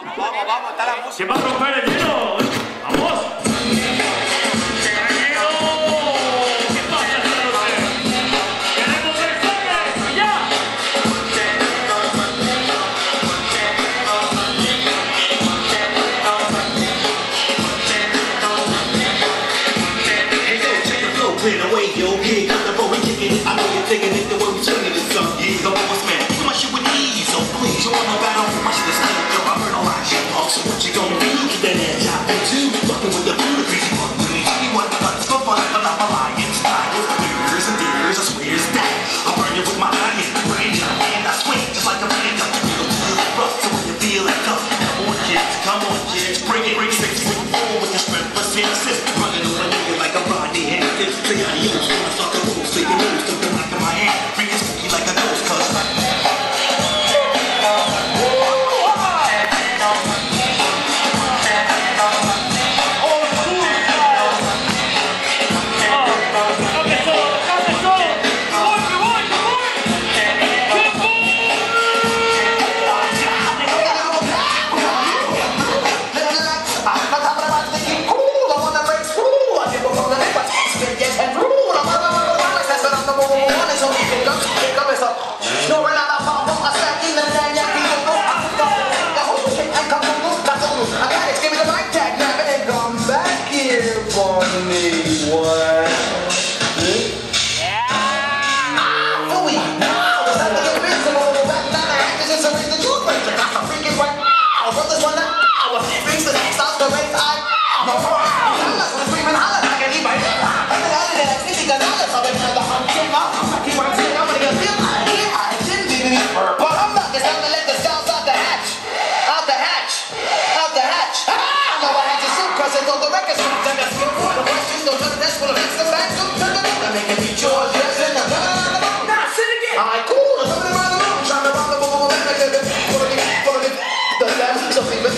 Vamos, vamos, está la música. ¿Quién va a romper el hielo? ¡Vamos! Clear away, yo, here got the road, we kicking it. I know you're taking it the way we swinging it. Some years, the boss man, do my shit with ease. So please, you wanna battle? My shit is still yo. I heard a lot of shit talk, so what you gonna do? Get that ass out there too. Fucking with the food, crazy fuck with me. You want the guts, go fun, but I'm a lion style. Years and years, I swear it's that. I'll burn you with my iron, range, and I swing just like a phantom. Feel rough, so when you feel it tough, come on, kids, bring it, 6 with the strength, let's see assist. Running over nigga like a Rodney Hampton. Say adios, when I start the rules, so you lose, something like in my hand. Bring it spooky like a ghost, cuz. Something